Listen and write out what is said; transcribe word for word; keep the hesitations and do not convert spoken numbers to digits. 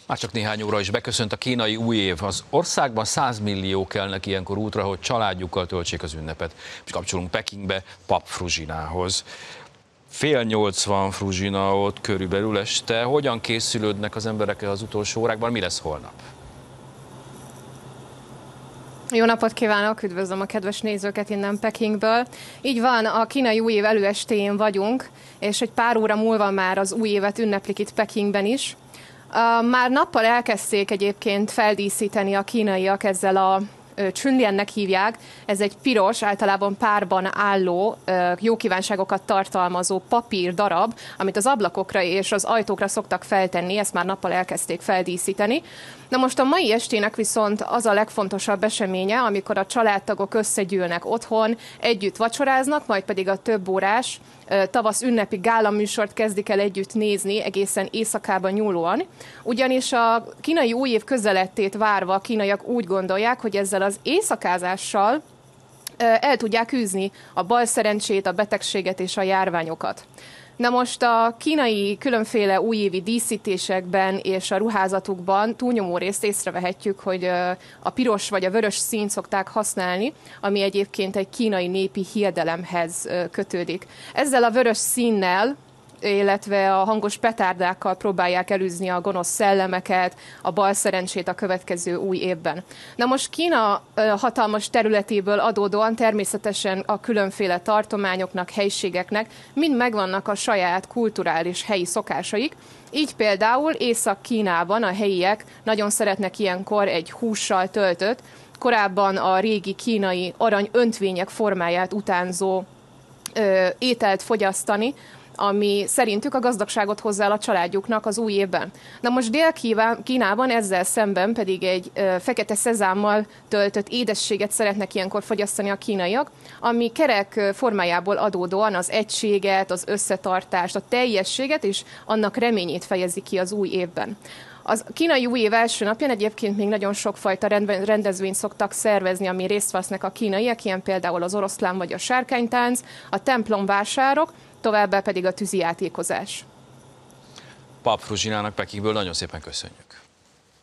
Már csak néhány óra is beköszönt a kínai új év. Az országban száz millió kelnek ilyenkor útra, hogy családjukkal töltsék az ünnepet. És kapcsolunk Pekingbe, Pap Fruzsinához. Fél nyolc van Fruzsina ott körülbelül este. Hogyan készülődnek az emberek az utolsó órákban? Mi lesz holnap? Jó napot kívánok, üdvözlöm a kedves nézőket innen Pekingből. Így van, a kínai új év előestéjén vagyunk, és egy pár óra múlva már az új évet ünneplik itt Pekingben is. Már nappal elkezdték egyébként feldíszíteni a kínaiak ezzel a Chunliannek hívják. Ez egy piros, általában párban álló, jó kívánságokat tartalmazó papír darab, amit az ablakokra és az ajtókra szoktak feltenni, ezt már nappal elkezdték feldíszíteni. Na most a mai estének viszont az a legfontosabb eseménye, amikor a családtagok összegyűlnek otthon, együtt vacsoráznak, majd pedig a több órás tavasz ünnepi gála műsort kezdik el együtt nézni egészen éjszakában nyúlóan. Ugyanis a kínai új év közelettét várva a kínaiak úgy gondolják, hogy ezzel az éjszakázással el tudják űzni a balszerencsét, a betegséget és a járványokat. Na most a kínai különféle újévi díszítésekben és a ruházatukban túlnyomó részt észrevehetjük, hogy a piros vagy a vörös színt szokták használni, ami egyébként egy kínai népi hiedelemhez kötődik. Ezzel a vörös színnel, illetve a hangos petárdákkal próbálják elűzni a gonosz szellemeket, a balszerencsét a következő új évben. Na most Kína hatalmas területéből adódóan természetesen a különféle tartományoknak, helyiségeknek mind megvannak a saját kulturális helyi szokásaik. Így például Észak-Kínában a helyiek nagyon szeretnek ilyenkor egy hússal töltött, korábban a régi kínai arany öntvények formáját utánzó ö, ételt fogyasztani, ami szerintük a gazdagságot hozzá el a családjuknak az új évben. Na most Dél-Kínában ezzel szemben pedig egy ö, fekete szezámmal töltött édességet szeretnek ilyenkor fogyasztani a kínaiak, ami kerek formájából adódóan az egységet, az összetartást, a teljességet és annak reményét fejezi ki az új évben. Az kínai új év első napján egyébként még nagyon sokfajta rendezvényt szoktak szervezni, ami részt vesznek a kínaiak, ilyen például az oroszlán vagy a sárkánytánc, a templomvásárok, továbbá pedig a tűzijátékozás. Pap Fruzsinának Pekingből nagyon szépen köszönjük.